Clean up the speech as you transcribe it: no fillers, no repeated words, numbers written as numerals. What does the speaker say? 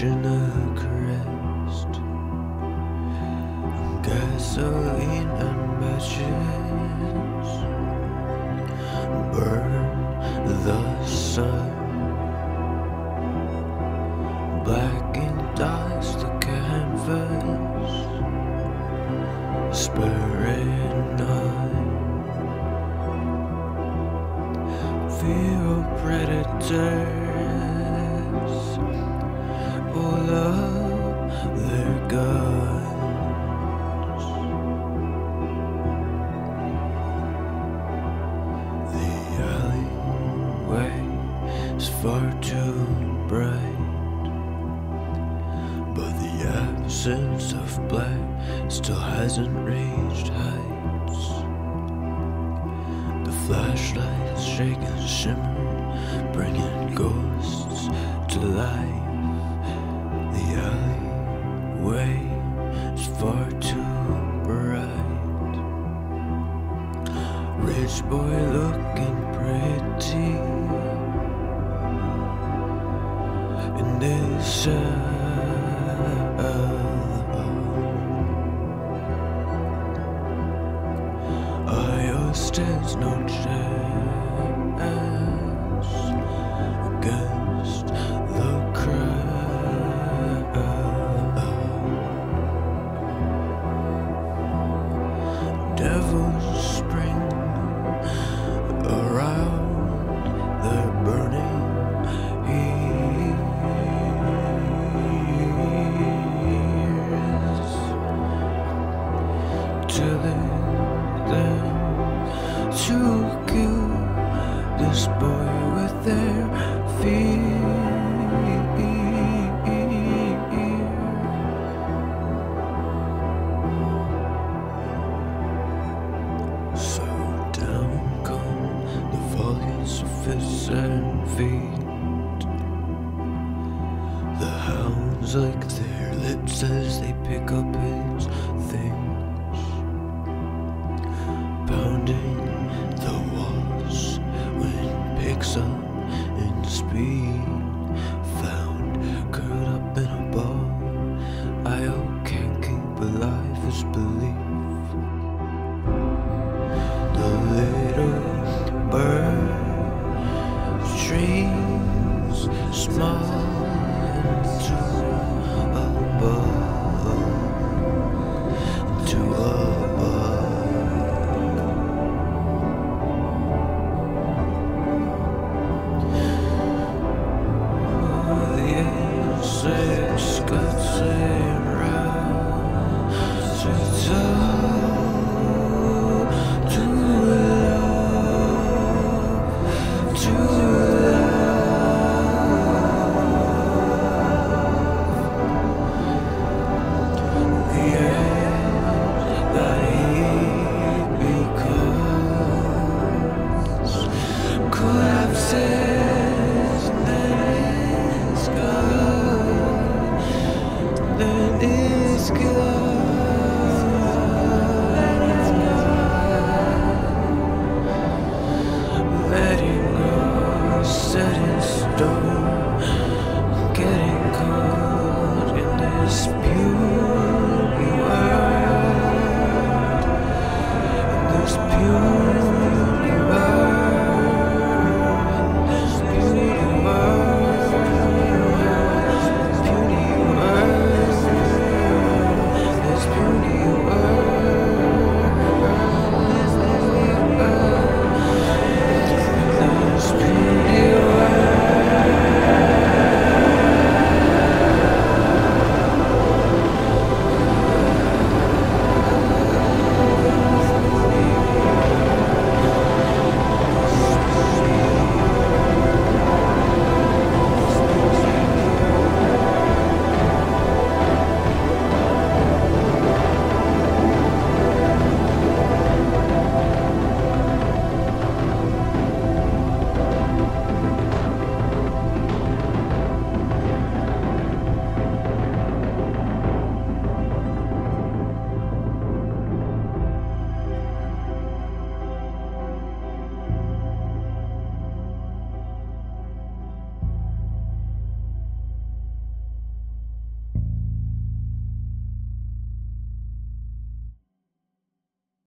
reaching a crest. Gasoline and matches burn the sun. Black ink dyes the canvas, sparing none. Fear of predators pull up their guns. The alleyway is far too bright, but the absence of black still hasn't reached heights. The flashlight is shaking shimmer, bringing ghosts to life. The alleyway is far too bright. Rich boy looking pretty in this stands no chance against the crowd. Devils spring around their burning ears till they to kill this boy with their fear. So down come the volleys of fists and feet. The hounds lick their lips as they pick up his